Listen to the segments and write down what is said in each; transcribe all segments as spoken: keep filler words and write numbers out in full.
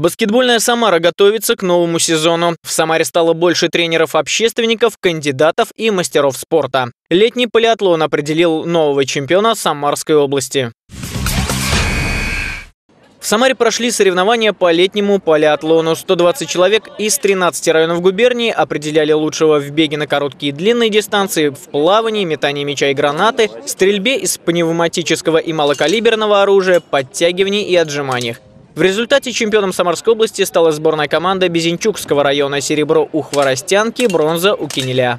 Баскетбольная Самара готовится к новому сезону. В Самаре стало больше тренеров-общественников, кандидатов и мастеров спорта. Летний полиатлон определил нового чемпиона Самарской области. В Самаре прошли соревнования по летнему полиатлону. сто двадцать человек из тринадцати районов губернии определяли лучшего в беге на короткие и длинные дистанции, в плавании, метании мяча и гранаты, стрельбе из пневматического и малокалиберного оружия, подтягивании и отжиманиях. В результате чемпионом Самарской области стала сборная команда Безенчукского района. Серебро у Хворостянки, бронза у Кинеля.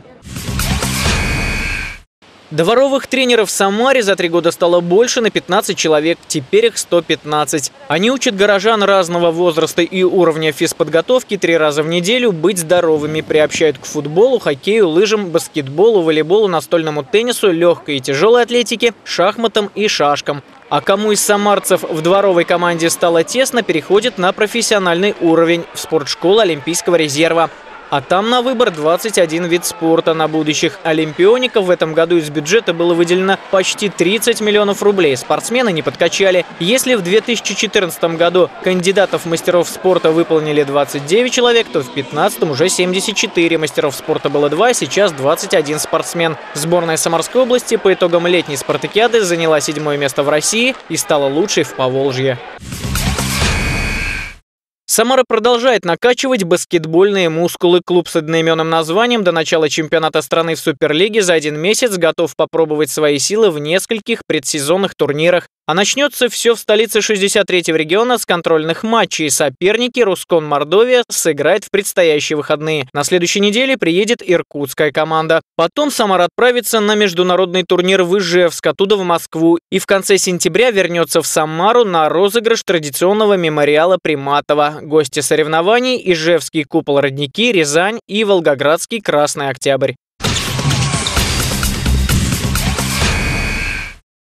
Дворовых тренеров в Самаре за три года стало больше на пятнадцать человек, теперь их сто пятнадцать. Они учат горожан разного возраста и уровня физподготовки три раза в неделю быть здоровыми, приобщают к футболу, хоккею, лыжам, баскетболу, волейболу, настольному теннису, легкой и тяжелой атлетике, шахматам и шашкам. А кому из самарцев в дворовой команде стало тесно, переходит на профессиональный уровень в спортшколу Олимпийского резерва. А там на выбор двадцать один вид спорта. На будущих олимпиоников в этом году из бюджета было выделено почти тридцать миллионов рублей. Спортсмены не подкачали. Если в две тысячи четырнадцатом году кандидатов в мастеров спорта выполнили двадцать девять человек, то в две тысячи пятнадцатом уже семьдесят четыре. Мастеров спорта было два, а сейчас двадцать один спортсмен. Сборная Самарской области по итогам летней спартакиады заняла седьмое место в России и стала лучшей в Поволжье. Самара продолжает накачивать баскетбольные мускулы. Клуб с одноименным названием до начала чемпионата страны в Суперлиге за один месяц готов попробовать свои силы в нескольких предсезонных турнирах. А начнется все в столице шестьдесят третьего региона с контрольных матчей. Соперники Рускон Мордовия сыграет в предстоящие выходные. На следующей неделе приедет иркутская команда. Потом Самара отправится на международный турнир в Ижевск, оттуда в Москву. И в конце сентября вернется в Самару на розыгрыш традиционного мемориала Приматова. Гости соревнований – Ижевский купол «Родники», Рязань и Волгоградский «Красный Октябрь».